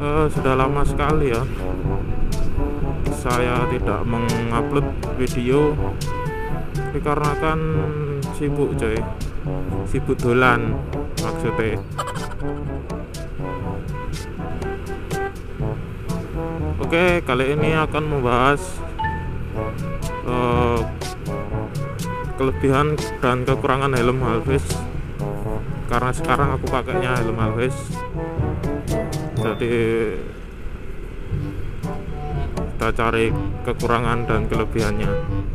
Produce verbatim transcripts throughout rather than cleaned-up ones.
uh, sudah lama sekali ya saya tidak mengupload video dikarenakan sibuk coy, sibuk dolan maksudnya. Oke, kali ini akan membahas uh, kelebihan dan kekurangan helm Halfis, karena sekarang aku pakainya helm Halfis. Jadi kita cari kekurangan dan kelebihannya.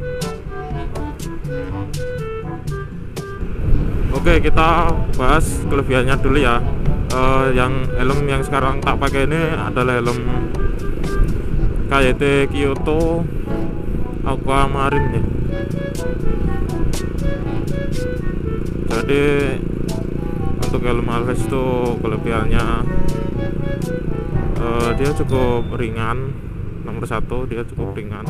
Oke, kita bahas kelebihannya dulu ya. Uh, yang helm yang sekarang tak pakai ini adalah helm K Y T Kyoto Aquamarine ya. Jadi untuk helm Halfis itu kelebihannya uh, dia cukup ringan. Nomor satu, dia cukup ringan.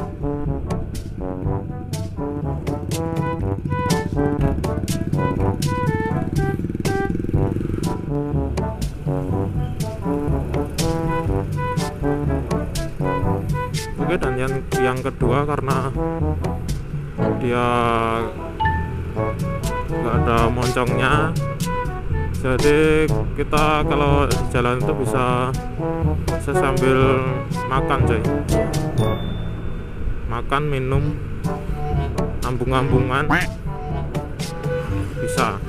Oke, dan yang yang kedua karena dia nggak ada moncongnya, jadi kita kalau di jalan itu bisa bisa sambil makan coy, makan minum ambung-ambungan bisa.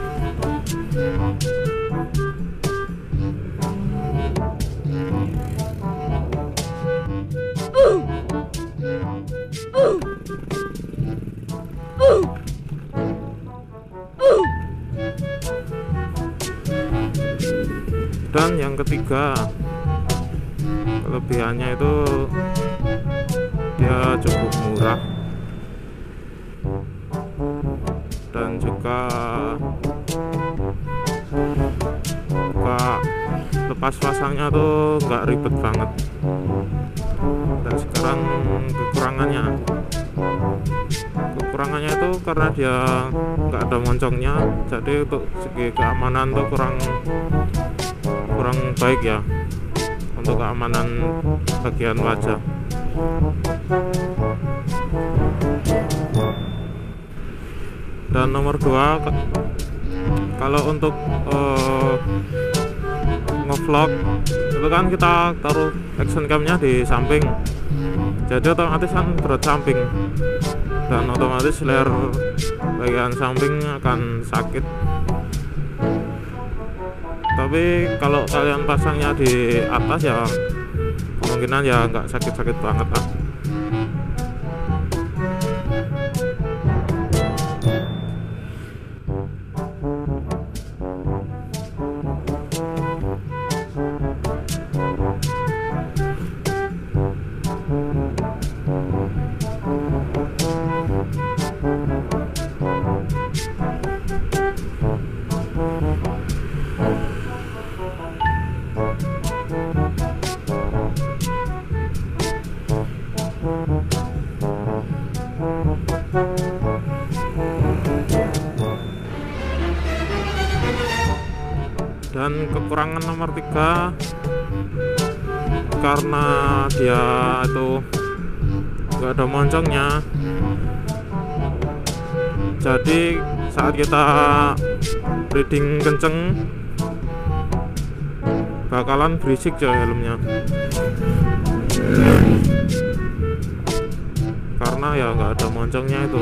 Dan yang ketiga kelebihannya itu dia cukup murah dan juga buka lepas pasangnya tuh nggak ribet banget. Dan sekarang kekurangannya kekurangannya itu karena dia nggak ada moncongnya, jadi untuk segi keamanan tuh kurang kurang baik ya untuk keamanan bagian wajah. Dan nomor dua, kalau untuk uh, ngevlog itu kan kita taruh action camnya di samping, jadi otomatis kan berat samping dan otomatis layar bagian samping akan sakit. Tapi kalau kalian pasangnya di atas ya kemungkinan ya nggak sakit-sakit banget lah. Dan kekurangan nomor tiga, karena dia itu nggak ada moncongnya, jadi saat kita breathing kenceng bakalan berisik coy helmnya, karena ya nggak ada moncongnya itu.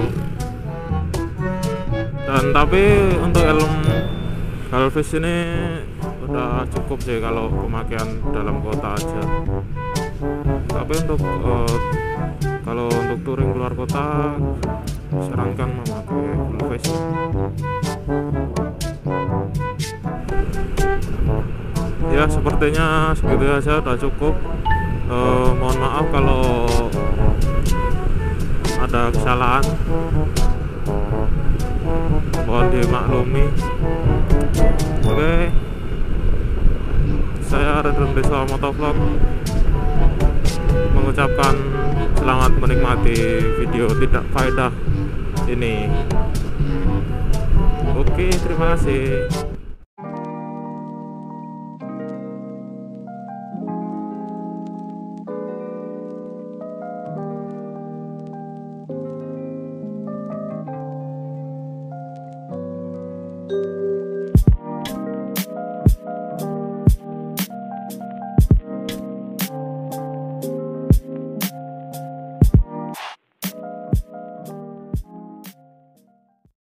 Dan tapi untuk helm Halfis ini udah cukup sih kalau pemakaian dalam kota aja. Tapi untuk uh, kalau untuk touring keluar kota sarankan memakai full face. Ya sepertinya segitu aja, udah cukup. Uh, mohon maaf kalau ada kesalahan, mohon dimaklumi. Oke, saya Redon Desa Motovlog mengucapkan selamat menikmati video tidak faedah ini. Oke, terima kasih.